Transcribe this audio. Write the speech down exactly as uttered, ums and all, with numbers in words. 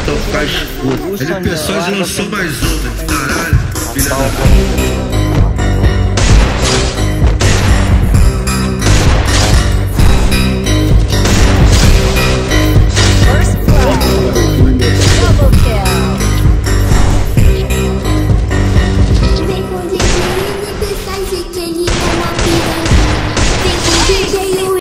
então faz puto. Ele pessoas lançou mais uma, caralho, filha da puta.